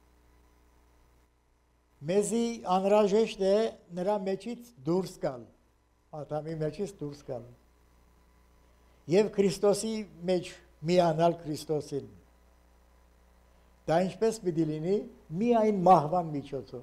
Մեզի անհրաժեշտ է նրա մեջից դուրս գալ, Ադամի մեջից դուրս գալ և Քրիստոսի մեջ միանալ Քրիստոսին։ Դա ինչպես պիտի լինի, միայն մահվան միջոցով։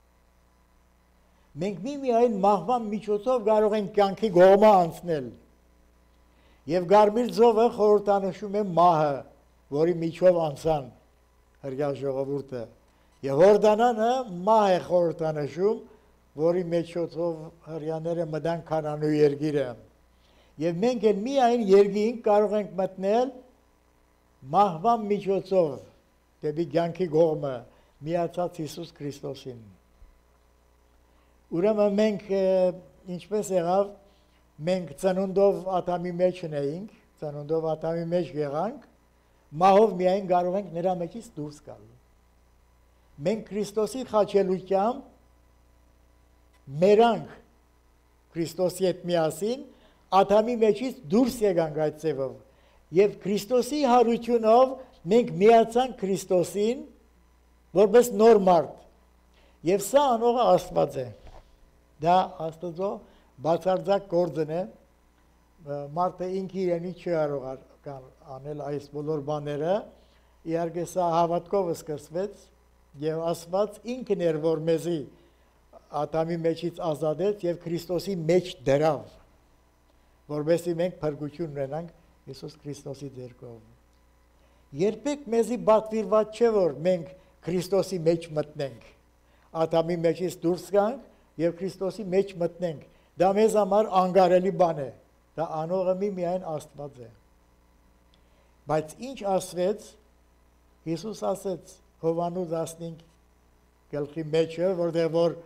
Մենք միայն մահվան միջոցով կարող ենք կյանքի կողմը անցնել։ Եվ Գարմիր ծովը խորհրդանշում է մահը, որի միջով անցան հրյա ժողովուրդը։ Եվ Հորդանանը մահ է խորհրդանշում, որի միջոցով հրյաները մտան Քանանու երկիրը։ Եվ մենք էլ միայն երկինք կարող ենք մտնել մահվան միջոցով դեպի կյանքի կողմը միացած Հիսուս Քրիստոսին։ Ուրեմն մենք ինչպես եղավ, մենք ծնունդով Ադամի մեջ էինք, ծնունդով Ադամի մեջ եղանք, մահով միայն կարող ենք նրա մեջից դուրս գալ։ Մենք Քրիստոսի խաչելությամբ մերանք Քրիստոսի հետ միասին Ադամի մեջից դուրս եկանք այդ ձևով և Քրիստոսի հարությունով մենք միացանք Քրիստոսին որպես նոր մարդ և սա անողը Աստված է։ Դա Աստծո բացարձակ գործն է, մարդը ինքը իրենի չի կարող անել այս բոլոր բաները, իհարկե սա հավատքով սկսվեց և Աստված ինքն էր, որ մեզի Ադամի մեջից ազատեց և Քրիստոսի մեջ դրավ, որովհետև մենք փրկություն ունենանք Հիսուս Քրիստոսի ձեռքով։ Երբեք մեզի պատվիրված չէ, որ մենք Քրիստոսի մեջ մտնենք, Ադամի մեջից դուրս գանք և Քրիստոսի մեջ մտնենք։ Դա մեզ համար անկարելի բան է, դա անողը միայն Աստված է։ Բայց ինչ ասվեց, Հիսուս ասեց Հովհաննես 15 գլխի մեջը, որտեղ որ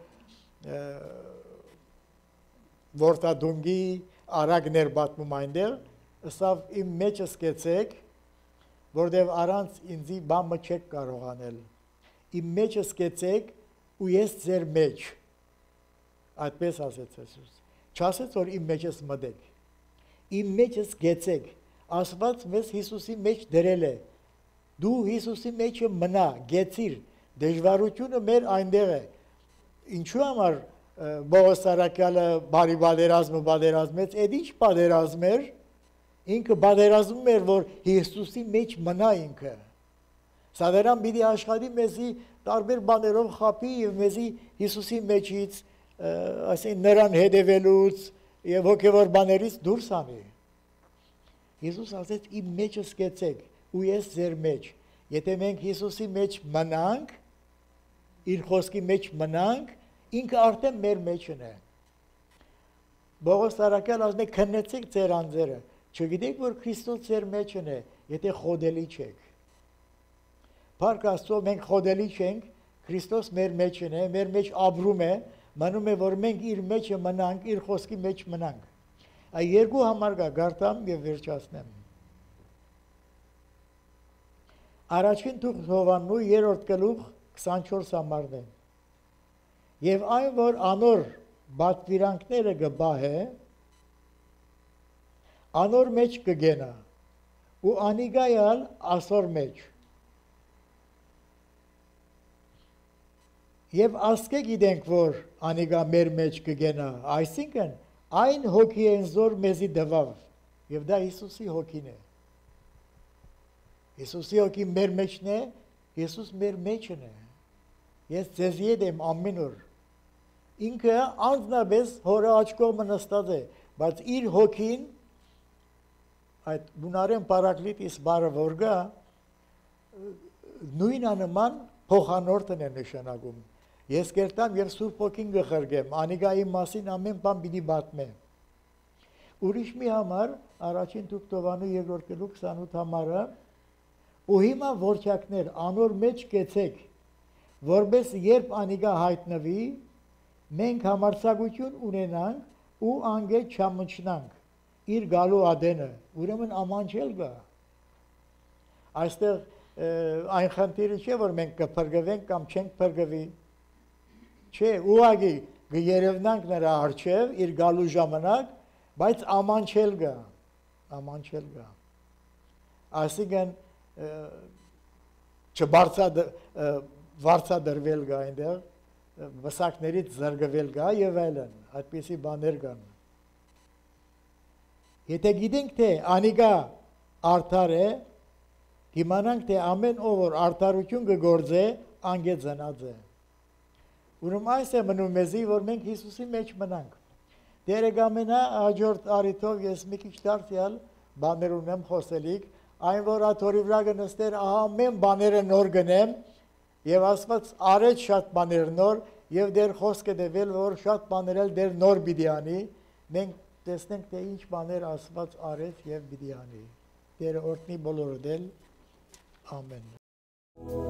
որդադունգի արագներ պատմում այնտեղ, ըսավ իմ մեջս կեցեք, որտեղ առանց ինձի բամը չեք կարող անել։ Իմ մեջս կեցեք ու ես ձեր մեջ։ Այդպես ասեց Հիսուս։ Չասեց, որ իմ մեջս մտեք։ Իմ մեջս գեցեք։ Աստված մեզ Հիսուսի մեջ դրել է։ Դու Հիսուսի մեջը մնա, գեցիր, դժվարությունը մեր այնտեղ է։ Ինչու համար Պողոս Սարաքյալը բարի պատերազմեց, այդ ինչ պատերազմ էր, ինքը պատերազմում էր, որ Հիսուսի մեջ մնա ինքը։ Սադերան պիտի աշխատի մեզի տարբեր բաներով խապի և մեզի Հիսուսի մեջից, այսինքն նրան հետևելուց և հոգևոր բաներից դուրս անի։ Հիսուս ասեց, իմ մեջս կեցեք ու ես ձեր մեջ։ Եթե մենք Հիսուսի մեջ մնանք, իր խոսքի մեջ մնանք, ինքը արդեն մեր մեջն է։ Պողոս Սարաքյալը ասում է, քննեցեք ձեր անձերը, չգիտեք, որ Քրիստոս ձեր մեջն է, եթե խոդելի չեք։ Փառք Աստծո, մենք խոդելի չենք, Քրիստոս մեր մեջն է, մեր մեջ ապրում է, մնում է, որ մենք իր մեջը մնանք, իր խոսքի մեջ մնանք։ Այդ երկու համար կա, գարտամ և վերջացնեմ։ Առաջին թուղթ Հովհաննու 3-րդ գլուխ 24 համարն է։ Եվ այն, որ անոր պատվիրանքները կբահե, անոր մեջ կգենա, ու անիգայալ ասոր մեջ։ Եվ ասկե գիտենք, որ անիգա մեր մեջ կգենա, այսինքն այն հոգի են զոր մեզի դվավ, և դա Հիսուսի հոգին է։ Հիսուսի հոգի մեր մեջն է, Հիսուս մեր մեջն է։ Ես ձեզ ետ եմ ամեն օր։ Ինքը անձնապես հորը աչքով նստած է, բայց իր հոգին, այդ բունարեն պարակլիտիս բարը որ գա, նույն անման փոխանորդն է նշանակում։ Ես կերտամ եւ Սուրբ Ոգին գխրգեմ, անիգայի մասին ամեն բան պիտի պատմեմ։ Ուրիշ մի համար, առաջին Թուկտովանու երկրորդ գլուխ 28 համարը, ու հիմա ворչակներ անոր մեջ կեցեք, որպես երբ անիգա հայտնվի, մենք համարձակություն ունենանք ու անգետ չամչնանք իր գալու ադենը, ուրեմն ամանչել գա։ Այստեղ այն խնդիրը չէ, որ մենք կփրկվենք կամ չենք փրկվի։ Չէ, ուղղակի կերևնանք նրա առջև իր գալու ժամանակ, բայց ամանչել գա, ամանչել գա։ Այսինքն չվարձադրվել գա այնտեղ, վսակներից զրկվել գա եւ այլն, այդպիսի բաներ կան։ Եթե գիտենք, թե անիգա արդար է, կիմանանք, թե ամեն ով որ արդարություն կգործե, անգետ ծնած է։ Ուրեմն այս է մնում մեզի, որ մենք Հիսուսի մեջ մնանք։ Տերը կամենա հաջորդ առիթով ես մի քիչ դարձյալ բաներ ունեմ խոսելիք, այն որ աթորի վրա կնստեր, ահա ամեն բաները նոր գնեմ, եւ Աստված արեց շատ բաներ նոր, եւ դեր խոսքը դեվել, որ շատ բաներ էլ դեր նոր պիտի անի, մենք տեսնենք, թե ինչ բաներ Աստված արեց եւ պիտի անի։ Տերը օրհնի բոլորը դել, ամեն։